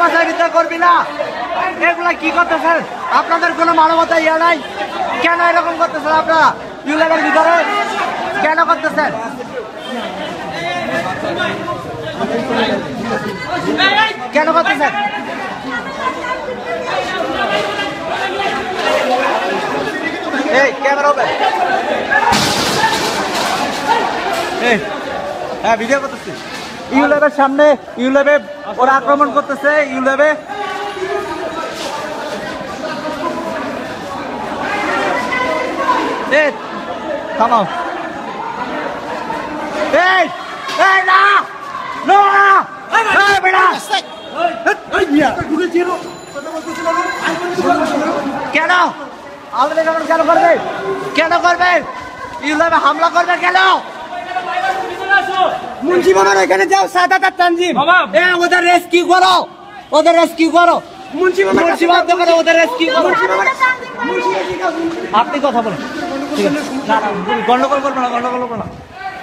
বাসায় ভিতরে করবি না, এগুলা কি করতেছেন? আপনাদের কোনো মানবতা ইয়া নাই? কেন এরকম করতেছেন আপনারা? ইউলেবের ভিতরে কেন করতেছেন? কেন করতেছেন? এই ক্যামেরা হবে, হ্যাঁ ভিডিও করতেছি। ইউলেবের সামনে ইউলেবে ওরা আক্রমণ করতেছে। ইউলেবে থামাও। এই এই না না এই বেটা কেন আমাদের কেন করবে? কেন করবে? ইউলেবে হামলা করবে কেন? মুন্সি বাবার এখানে যাও, সাদা তানজিম ওদের রেস্কিউ করো, ওদের রেস্কিউ করো। মুন্সি বাবার দোকানে ওদের রেস্কিউ করো। আপনি কথা বলেন, ঠিক আছে? না না গন্ডগোল করবো না, গন্ডগোল করবো না।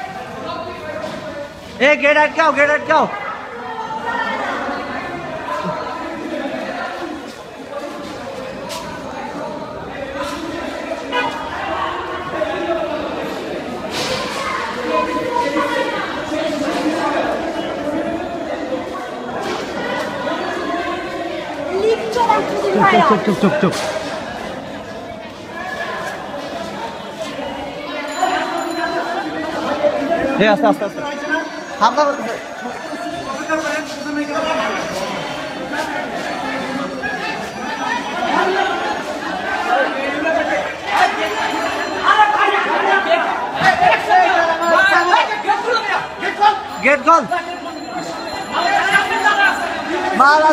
এ গেট আটকাও, গেট আটকাও। চুপ চুপ চুপ চুপ। আস্তে আস্তে আস্তে হামলা করতেছে। গেট কল মাল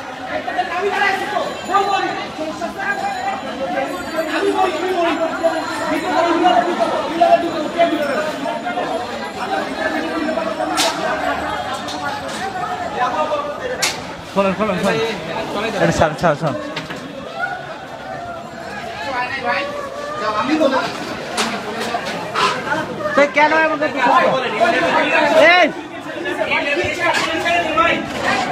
খোলেন খোলেন খোলেন। ছাড় ছাড় ছাড়। কেন এমন?